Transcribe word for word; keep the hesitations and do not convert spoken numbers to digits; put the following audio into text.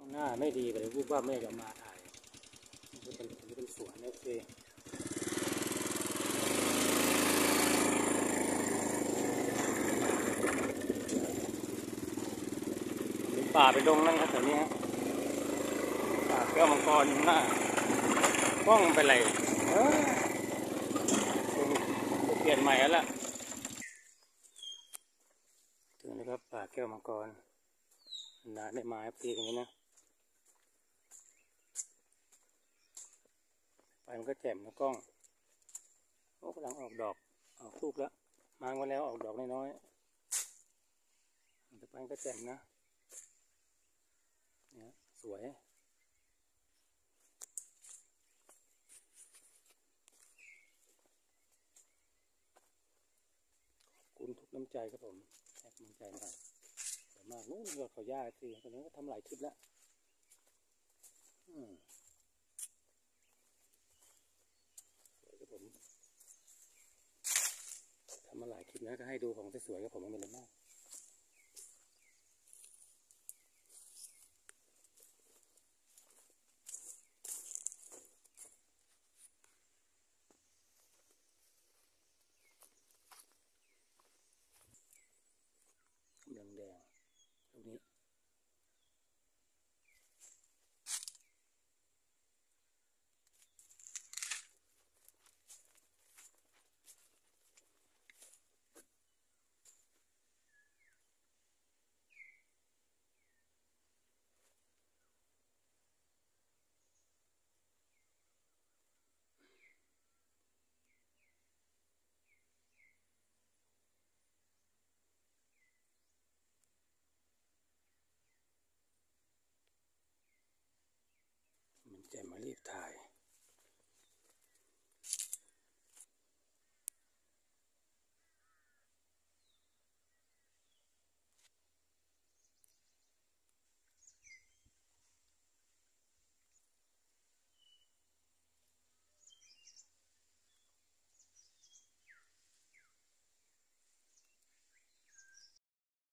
หน้าไม่ดีเลยพูดว่าไม่อยากมาถ่ายนี่เป็นนี่เป็นสวนโอเคเป็นป่าไปดงนั่นครับแถวนี้ฮะป่าแก้วมังกรอยู่หน้ากล้องไปไหนเออเปลี่ยนใหม่แล้วล่ะถึงนะครับป่าแก้วมังกรนาได้ไม้ปีกันนี้นะไปมันก็แจ่มนะกล้องโอ้กำลังออกดอกออกลูกแล้วมาวันแล้วออกดอกน้อยๆแต่ไปมันก็แจ่มนะเนี่ยสวยคุณทุกน้ำใจครับผมให้กำลังใจหน่อยสวยมากนู้นยอดเขาย่าสิตอนนี้ก็ทำหลายคลิปแล้วสวยครับผมทำมาหลายคลิปนะก็ให้ดูของสวยๆครับผมไม่เป็นไรมากแดงแดงตรงนี้มันแจ่มมารีบถ่าย